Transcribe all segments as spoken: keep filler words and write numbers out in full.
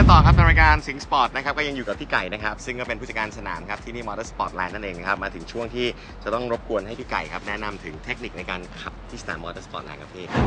กันต่อครับในรายการสิงห์สปอร์ตนะครับก็ยังอยู่กับพี่ไก่นะครับซึ่งก็เป็นผู้จัดการสนามครับที่นี่มอเตอร์สปอร์ตแลนด์นั่นเองนะครับมาถึงช่วงที่จะต้องรบกวนให้พี่ไก่ครับแนะนำถึงเทคนิคในการขับที่สนามมอเตอร์สปอร์ตแลนด์ครับพี่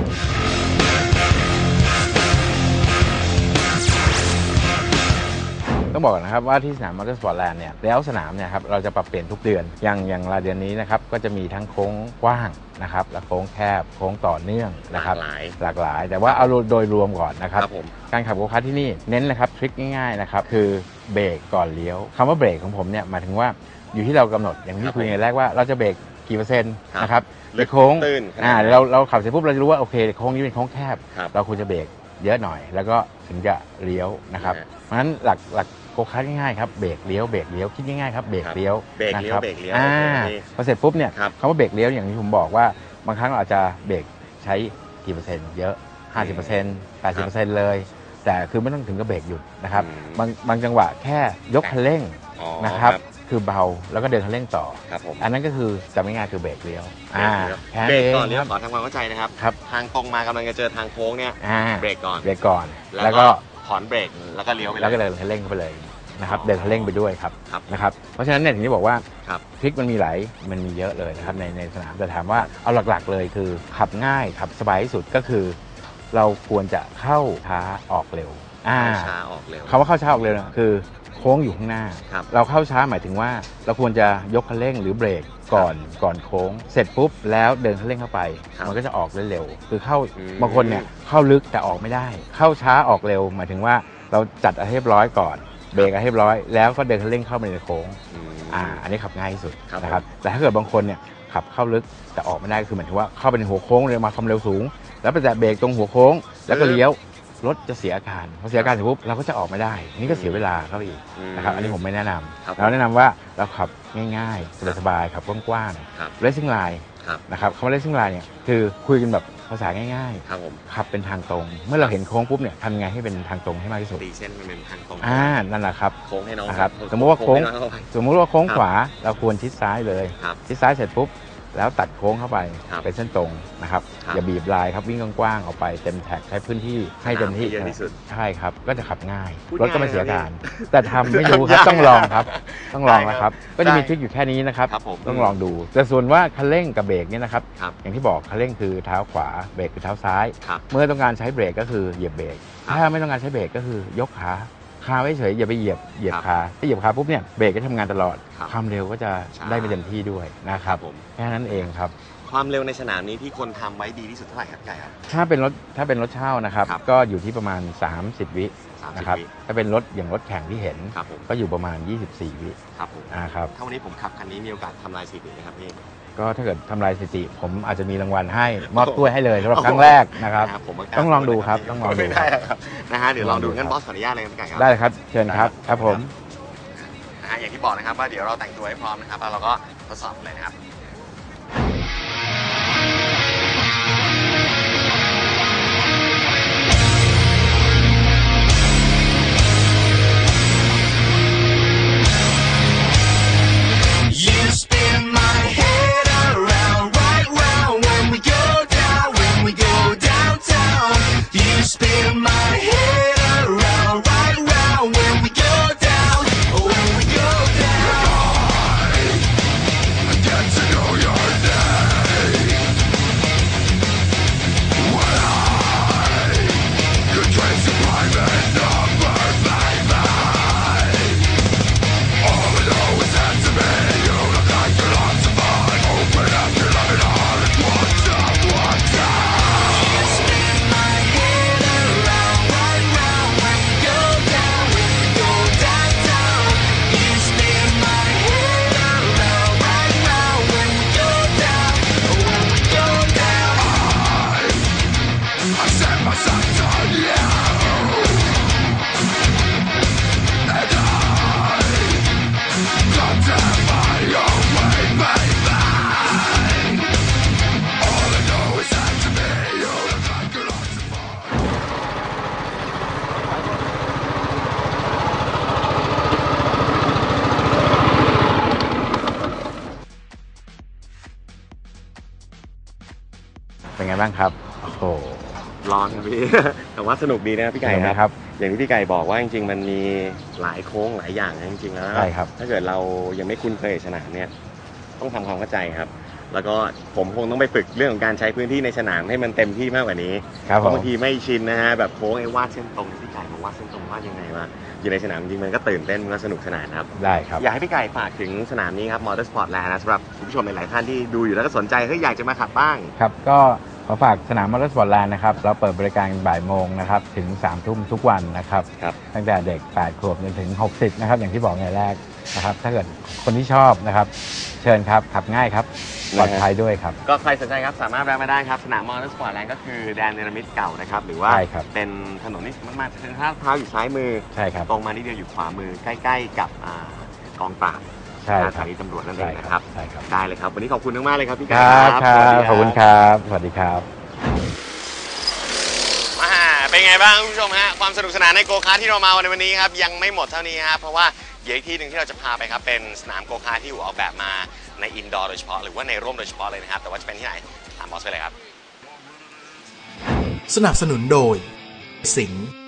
ต้องบอกก่อนนะครับว่าที่สนามมอเตอร์สปอร์ตแลนด์เนี่ยแล้วสนามเนี่ยครับเราจะปรับเปลี่ยนทุกเดือนอย่างอย่างรายเดือนนี้นะครับก็จะมีทั้งโค้งกว้างนะครับและโค้งแคบโค้งต่อเนื่องนะครับหลากหลายหลากหลายแต่ว่าเอาโดยรวมก่อนนะครับการขับโกคาร์ทที่นี่เน้นนะครับทริคง่ายๆนะครับคือเบรกก่อนเลี้ยวคำว่าเบรกของผมเนี่ยหมายถึงว่าอยู่ที่เรากำหนดอย่างที่คุยในแรกว่าเราจะเบรกกี่เปอร์เซ็นต์นะครับในโค้งอ่าเราเราขับเสร็จปุ๊บเราจะรู้ว่าโอเคโค้งนี้เป็นโค้งแคบเราควรจะเบรกเยอะหน่อยแล้วก็ถึงจะเลี้ยวนะครับเพราะฉะนั้นหลักหลักโกคาร์ทง่ายๆครับเบรกเลี้ยวเบรกเลี้ยวคิดง่ายๆครับเบรกเลี้ยวเบรกเลี้ยวเบรกเลี้ยวพอเสร็จปุ๊บเนี่ยคำว่าเบรกเลี้ยวอย่างที่ผมบอกว่าบางครั้งเราอาจจะเบรกใช้กี่เปอร์เซ็นต์เยอะ ห้าสิบเปอร์เซ็นต์ แปดสิบเปอร์เซ็นต์ เลยแต่คือไม่ต้องถึงกับเบรกหยุดนะครับบางบางจังหวะแค่ยกคันเร่งนะครับคือเบาแล้วก็เดินคันเร่งต่ออันนั้นก็คือจำง่ายๆคือเบรกเลี้ยวเบรกก่อนเลี้ยวขอทำความเข้าใจนะครับทางตรงมากำลังจะเจอทางโค้งเนี่ยเบรกก่อนเบรกก่อนแล้วก็ถอนเบรกแล้วก็เลี้ยวไปแล้วก็เดินคันเร่งเข้าไปเลยนะครับเดินคันเร่งไปด้วยครับนะครับเพราะฉะนั้นเนี่ยถึงได้บอกว่าทริคมันมีหลายมันมีเยอะเลยนะครับในในสนามแต่ถามว่าเอาหลักๆเลยคือขับง่ายขับสบายที่สุดก็คือเราควรจะเข้าช้าออกเร็วเข้าช้าออกเร็วคำว่าเข้าช้าออกเร็วคือโค้งอยู่ข้างหน้าเราเข้าช้าหมายถึงว่าเราควรจะยกคันเร่งหรือเบรกก่อนก่อนโค้งเสร็จปุ๊บแล้วเดินคันเร่งเข้าไปมันก็จะออกเร็วคือเข้าบางคนเนี่ยเข้าลึกแต่ออกไม่ได้เข้าช้าออกเร็วหมายถึงว่าเราจัดให้เรียบร้อยก่อนเบรกให้เรียบร้อยแล้วก็เดินคันเร่งเข้าไปในโค้งอ่าอันนี้ขับง่ายที่สุดนะครับแต่ถ้าเกิดบางคนเนี่ยขับเข้าลึกแต่ออกไม่ได้คือหมายถึงว่าเข้าไปในหัวโค้งเลยมาความเร็วสูงแล้วไปแตะเบรกตรงหัวโค้งแล้วก็เลี้ยวรถจะเสียอาการพอเสียอาการเสร็จปุ๊บเราก็จะออกไม่ได้นี่ก็เสียเวลาเข้าไปอีกนะครับอันนี้ผมไม่แนะนำเราแนะนำว่าเราขับง่ายๆสบายๆขับกว้างๆ racing line นะครับคำว่า racing line เนี่ยคือคุยกันแบบภาษาง่ายๆขับเป็นทางตรงเมื่อเราเห็นโค้งปุ๊บเนี่ยทำยังไงให้เป็นทางตรงให้มากที่สุดตีเส้นเป็นทางตรงอ่านั่นแหละครับโค้งให้น้องครับสมมติว่าโค้งสมมติว่าโค้งขวาเราควรชิดซ้ายเลยชิดซ้ายเสร็จปุ๊บแล้วตัดโค้งเข้าไปเป็นเส้นตรงนะครับอย่าบีบลายครับวิ่งกว้างๆออกไปเต็มแท็กใช้พื้นที่ให้เต็มที่ใช่ครับก็จะขับง่ายรถก็ไม่เสียการแต่ทำไม่รู้ครับต้องลองครับต้องลองนะครับก็จะมีทริคอยู่แค่นี้นะครับต้องลองดูแต่ส่วนว่าคันเร่งกับเบรกเนี่ยนะครับอย่างที่บอกคันเร่งคือเท้าขวาเบรกคือเท้าซ้ายเมื่อต้องการใช้เบรกก็คือเหยียบเบรกถ้าไม่ต้องการใช้เบรกก็คือยกขาคาไว้เฉยอย่าไปเหยียบเหยียบขาถ้าเหยียบขาปุ๊บเนี่ยเบรกก็ทำงานตลอดความเร็วก็จะได้ไม่เต็มที่ด้วยนะครับแค่นั้นเองครับความเร็วในสนามนี้ที่คนทำไว้ดีที่สุดเท่าไหร่ครับไก่ครับถ้าเป็นรถถ้าเป็นรถเช่านะครับก็อยู่ที่ประมาณสามสิบวินะครับถ้าเป็นรถอย่างรถแข่งที่เห็นก็อยู่ประมาณยี่สิบสี่วิครับผมนะครับถ้าวันนี้ผมขับคันนี้มีโอกาสทำลายสถิติไหมครับพี่ก็ถ้าเกิดทำลายสถิติผมอาจจะมีรางวัลให้มอบถ้วยให้เลยสำหรับครั้งแรกนะครับต้องลองดูครับต้องลองดูได้ครับนะฮะเดี๋ยวลองดูงั้นบอสขออนุญาตเลยครับไก่ครับได้ครับเชิญครับครับผมนะฮะอย่างที่บอกนะครับว่าเดี๋ยวเราแต่งตัวให้พร้อมนะครับแล้วเราก็ทดสอบเลยนะครับเป็นไงบ้างครับโอ้โหร้อนครับพี่ แต่ว่าสนุกดีนะพี่ไก่ครับอย่างที่พี่ไก่บอกว่าจริงๆมันมีหลายโค้งหลายอย่างนะจริงๆแล้วใช่ครับถ้าเกิดเรายังไม่คุ้นเคยสนามเนี่ยต้องทำความเข้าใจครับแล้วก็ผมคงต้องไปฝึกเรื่องของการใช้พื้นที่ในสนามให้มันเต็มที่มากกว่านี้เพราะบางทีไม่ชินนะฮะแบบโค้งไอ้วาดเส้นตรงพี่ไก่บอกว่าเส้นตรงวาดยังไงวะอยู่ในสนามจริงมันก็ตื่นเต้นมันก็สนุกสนานครับได้ครับอยากให้พี่ไก่ฝากถึงสนามนี้ครับมอเตอร์สปอร์ตแลนด์นะสำหรับคุณผู้ชมหลายๆท่านที่ดูอยู่แล้วก็สนใจเฮ้ยอยากจะมาขับบ้างครับก็ขอฝากสนามมอเตอร์สปอร์ตแลนด์นะครับเราเปิดบริการบ่ายโมงนะครับถึงสามทุ่มทุกวันนะครับตั้งแต่เด็กแปดขวบจนถึงหกสิบนะครับอย่างที่บอกในแรกนะครับถ้าเกิดคนที่ชอบนะครับเชิญครับขับง่ายครับปลอดภัยด้วยครับก็ใครสนใจครับสามารถแวะมาได้ครับสนามมอเตอร์สปอร์ตแลนด์ก็คือแดนเนรมิตเก่านะครับหรือว่าเป็นถนนที่มากๆทางเท้าอยู่ซ้ายมือใช่ครับตรงมานิดเดียวอยู่ขวามือใกล้ๆกับกองปราบสถานีตำรวจนั่นเองนะครับใช่ครับได้เลยครับวันนี้ขอบคุณมากๆเลยครับพี่ไก่ครับขอบคุณครับสวัสดีครับเป็นไงบ้างคุณผู้ชมฮะความสนุกสนานในโกคาร์ทที่เรามาในวันนี้ครับยังไม่หมดเท่านี้ครับเพราะว่าเดี๋ยวอีกที่หนึ่งที่เราจะพาไปครับเป็นสนามโกคาร์ทที่อยู่ออกแบบมาในอินดอร์โดยเฉพาะหรือว่าในร่มโดยเฉพาะเลยนะครับแต่ว่าจะเป็นที่ไหนตามบอสไปเลยครับสนับสนุนโดยสิงห์